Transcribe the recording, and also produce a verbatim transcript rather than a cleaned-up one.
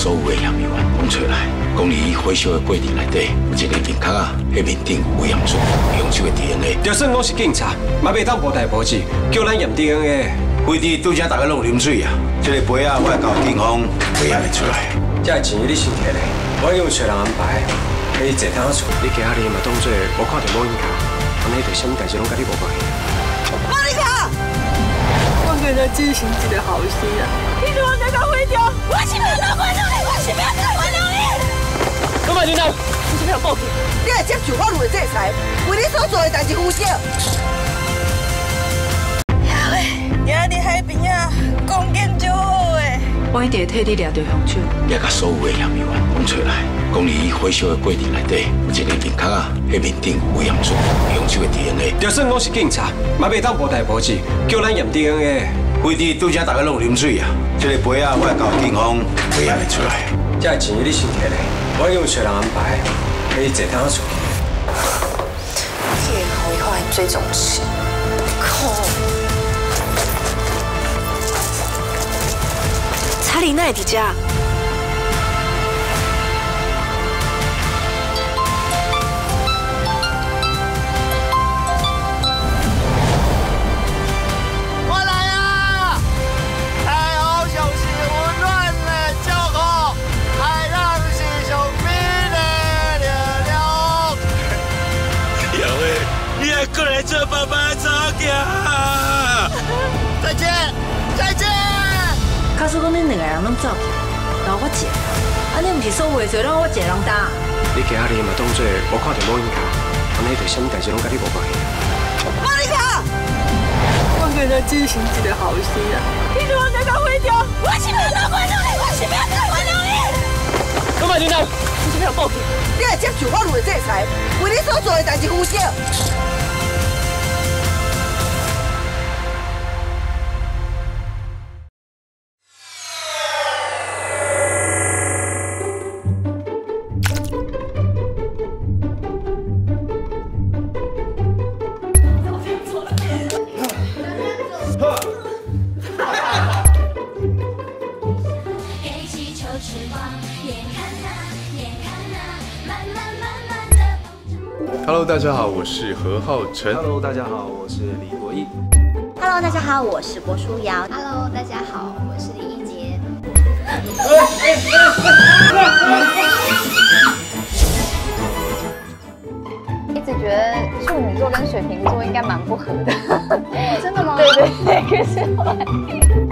所有的验孕员讲出来，讲你回收的过程内底有一个面壳啊，迄面顶有验出凶手的 D N A。就算我是警察，嘛袂当无代无志叫咱验 D N A。飞机拄则大家拢有啉水啊，这个杯啊，我会交警方会验得出来。这钱你先摕咧，我用找人安排，可以坐趟厝。你今仔日嘛当做无看到某人卡，安尼对什么代志拢甲你无关系。莫妮卡，我跟他进行一个好事啊！你如果再搞毁掉，我是不要原谅你，我是不要再原谅你。干嘛领导？你是不要报警？你来接受法律的制裁，为你所做的代志负责。今日海边啊，光景就好诶。我一定替你抓到凶手。也甲所有的验孕员讲出来，讲你回收的过程内底有一个面壳啊，迄面顶有验出凶手的 D N A。就算我是警察，嘛袂当无代无志叫咱验 D N A。飞机拄则大家拢有啉水啊，这个杯啊，我会交警方会验得出来。这钱你先摕咧，我用找人安排，可以坐趟厝。这个好以后还追踪起，靠！查理奈伫遮。我来啊！太后就是温暖的照顾，海浪是上美的力量。小伟，你还过来做爸爸早行？再见，再见。假使讲恁两个人拢走去，然后我一个，安尼毋是所有的罪拢我一个人担。你今仔日嘛当做无看到某人卡，安尼对什么代志拢甲你无关系。莫妮卡，我跟他进行一个好事啊！你如果再搞毁掉，我是不要再原谅你，我是不要再原谅你。干嘛领导？你是不要报警？你来接受法律的制裁，为你所做的代志负责。 Hello， 大家好，我是何浩晨。 Hello， 大家好，我是李国毅。 Hello， 大家好，我是郭书瑶。 Hello， 大家好，我是李一杰。一直觉得处女座跟水瓶座应该蛮不合的。真的吗？对对对，可是后来。